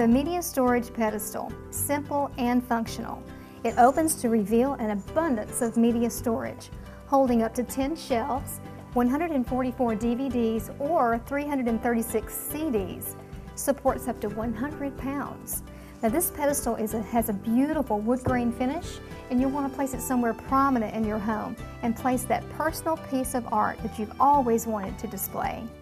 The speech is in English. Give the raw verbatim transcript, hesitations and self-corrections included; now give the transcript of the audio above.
The media storage pedestal, simple and functional. It opens to reveal an abundance of media storage, holding up to ten shelves, one hundred forty-four D V Ds or three hundred thirty-six C Ds. Supports up to one hundred pounds. Now this pedestal is a, has a beautiful wood grain finish, and you'll want to place it somewhere prominent in your home and place that personal piece of art that you've always wanted to display.